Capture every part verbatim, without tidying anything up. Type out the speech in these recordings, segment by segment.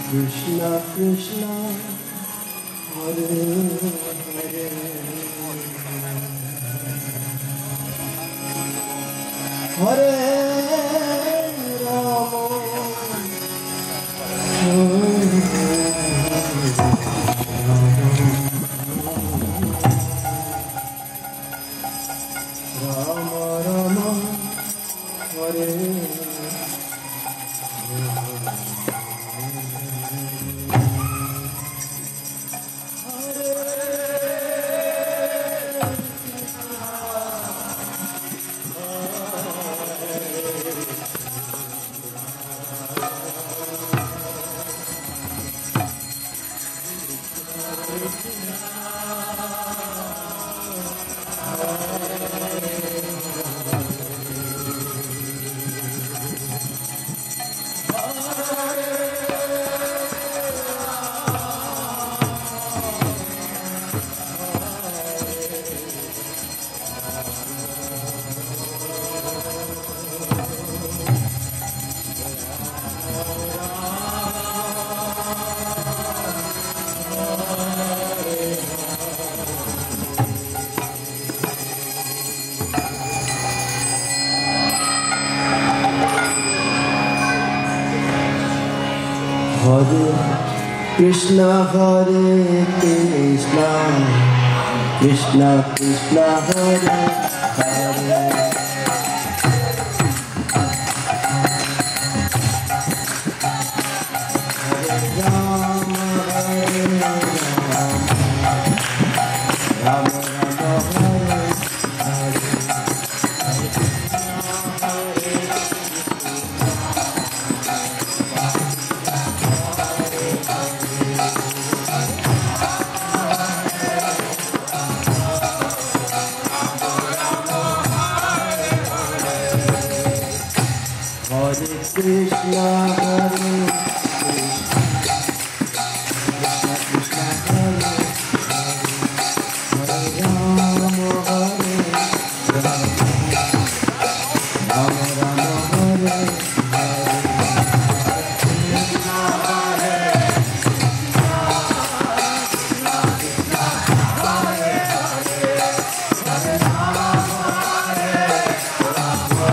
Krishna Krishna Hare Hare Hare Rama Rama Rama Hare Krishna Hare Krishna Krishna Krishna Hare Hare Hare Rama Hare Rama Rama Rama Hare Hare Krishna Hare Krishna Krishna Hare Hare Rama Hare Rama Rama Rama Hare Hare Krishna Hare Krishna Krishna Hare Hare Hare Rama Hare Rama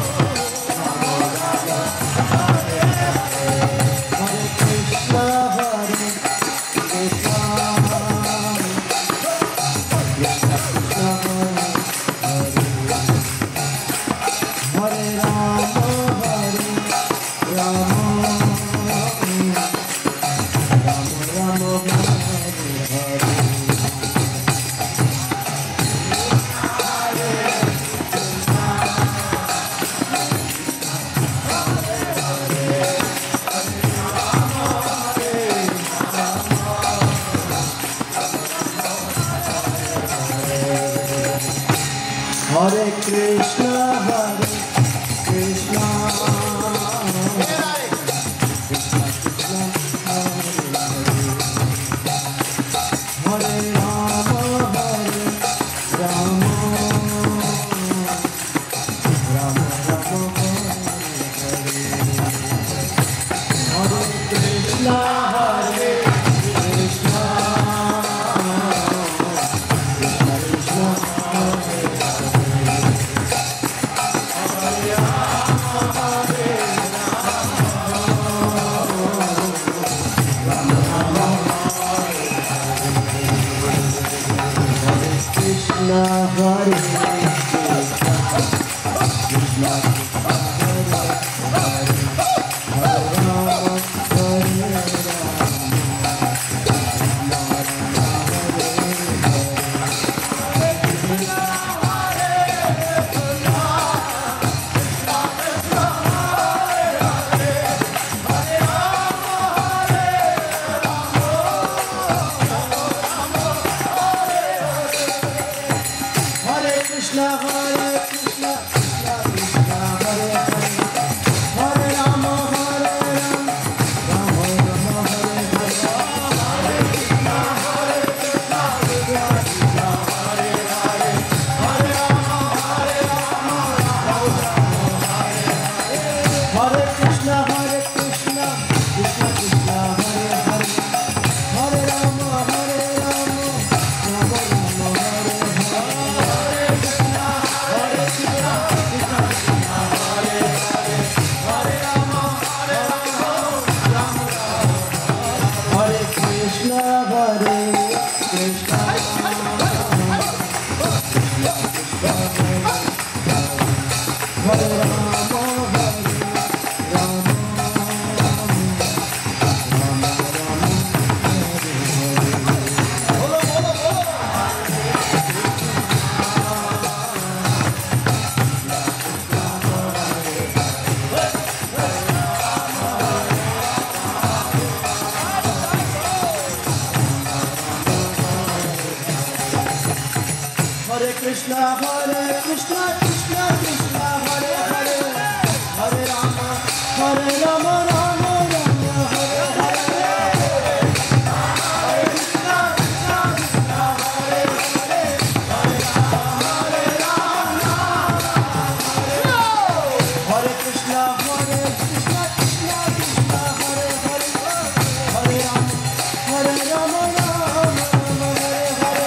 Hare Krishna, Hare Krishna, Krishna Krishna, Hare Hare, Hare Rama, Hare Rama, Rama Rama, Hare Hare, Hare Krishna, Hare Krishna, Krishna Krishna, Hare Krishna Hare Krishna Krishna Hare Hare Hare Rama Hare Krishna Hare Krishna Krishna Krishna Hare Krishna, Hare Krishna, Krishna Krishna, Hare Hare, Hare Rama, Hare Rama, Rama Rama, Hare Hare. Hare Krishna, Krishna Krishna, Hare Hare, Hare Rama, Hare Rama, Hare Krishna, Hare Krishna, Krishna Krishna, Hare Hare, Hare Rama, Hare Rama, Rama Rama, Hare Hare.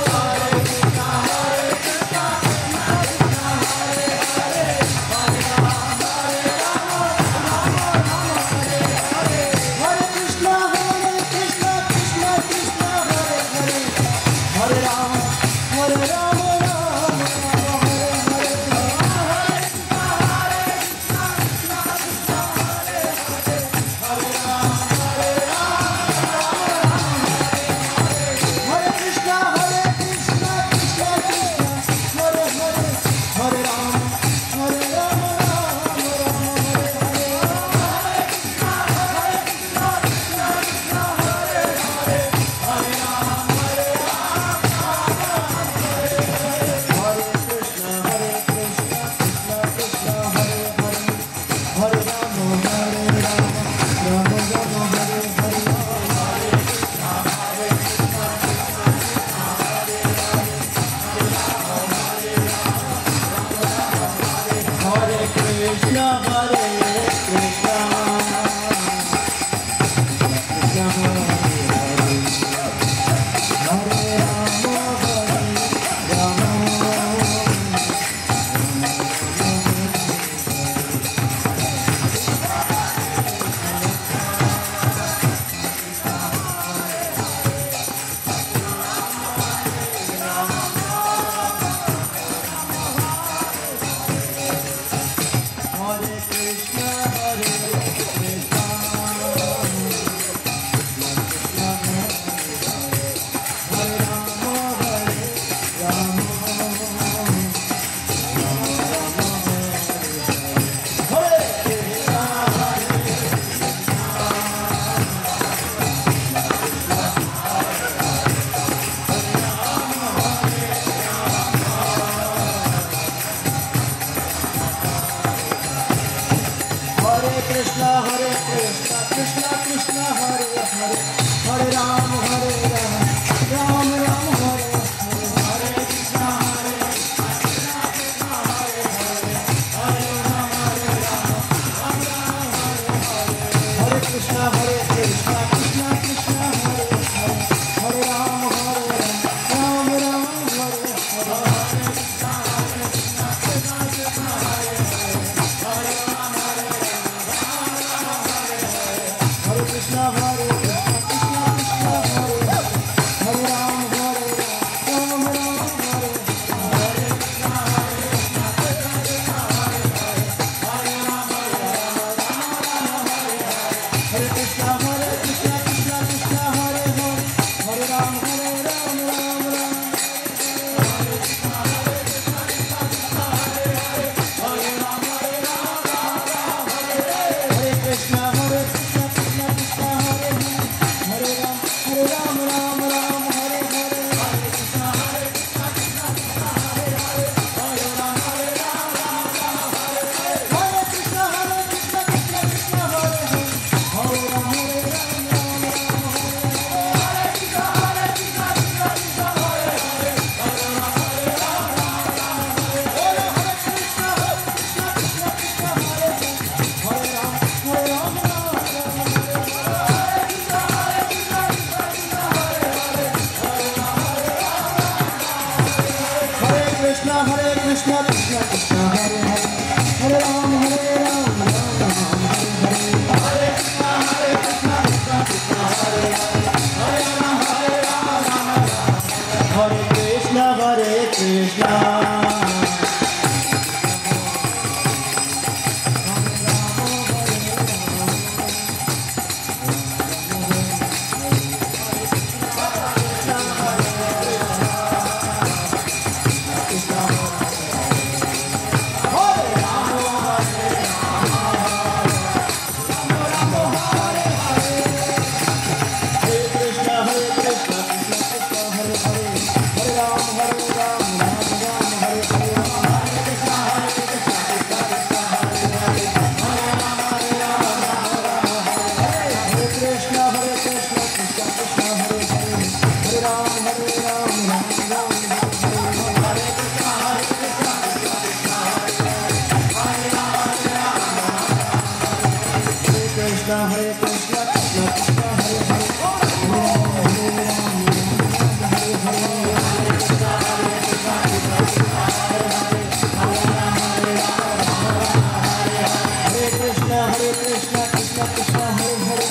Krishna, Hare Krishna, Krishna Hare Hare, Hare Rama, Hare Rama, Hare Krishna, Hare Krishna, Hare Rama, Hare Rama, Hare Krishna, Hare Krishna, Hare Krishna, Krishna Krishna, Hare Hare, Hare Rama, Hare Rama, Rama Rama, Hare Hare, Hare Krishna, Hare Krishna, Krishna Hare Hare, Hare Rama, Hare Rama, Rama Rama, Hare Hare, Hare Krishna, Hare Krishna, Krishna Krishna, Hare Hare, Hare Rama, Hare Rama, Rama Rama, Hare Hare, Hare Krishna, Hare Krishna, Krishna Krishna, Hare Hare, Hare Rama, Hare Rama, Hare Krishna, Hare Krishna. Krishna, Hare Krishna, Krishna Krishna, Hare Hare, Hare Krishna, Hare Krishna, Krishna Krishna, Hare Hare,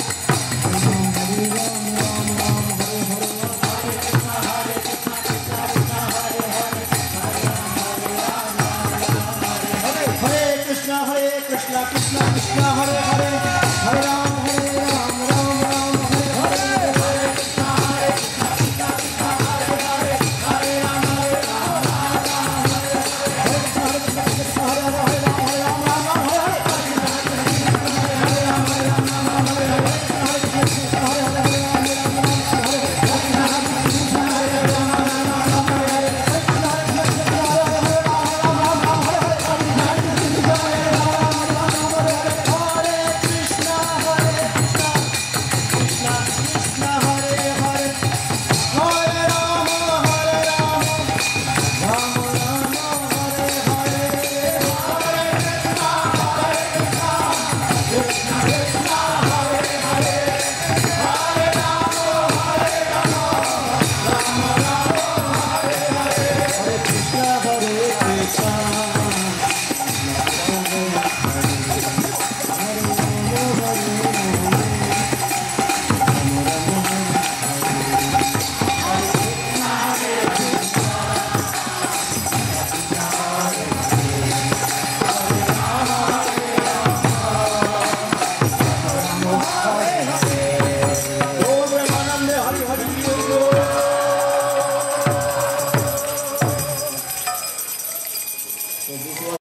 Hare Krishna, Hare Krishna, Krishna Krishna, Hare Hare.